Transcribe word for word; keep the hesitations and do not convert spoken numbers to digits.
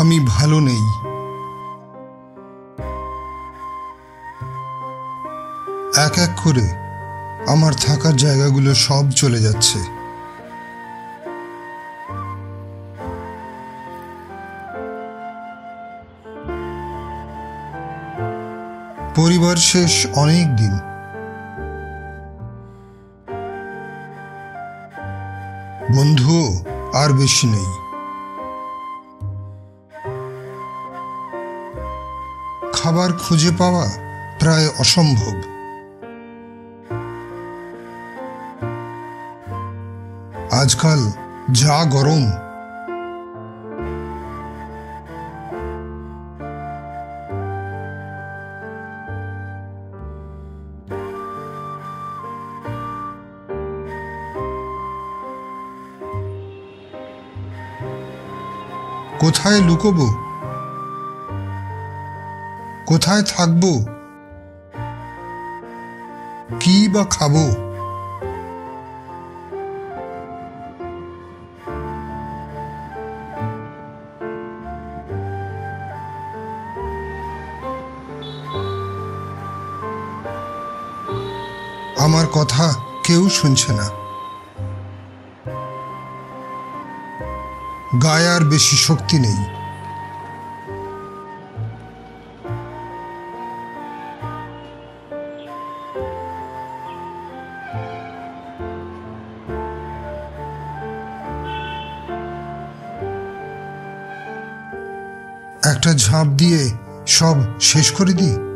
আমি ভালো নেই। এক এক করে আমার থাকার জায়গাগুলো সব চলে যাচ্ছে। পরিবার শেষ অনেক দিন। বন্ধুও আর বেশি নেই। খাবার খুঁজে পাওয়া প্রায় অসম্ভব। আজকাল যা গরম, কোথায় লুকোবো, কোথায় থাকবো, কি বা খাবো? আমার কথা কেউ শুনছে না। গায়ে আর বেশি শক্তি নেই। একটা ঝাঁপ দিয়ে সব শেষ করে দিই।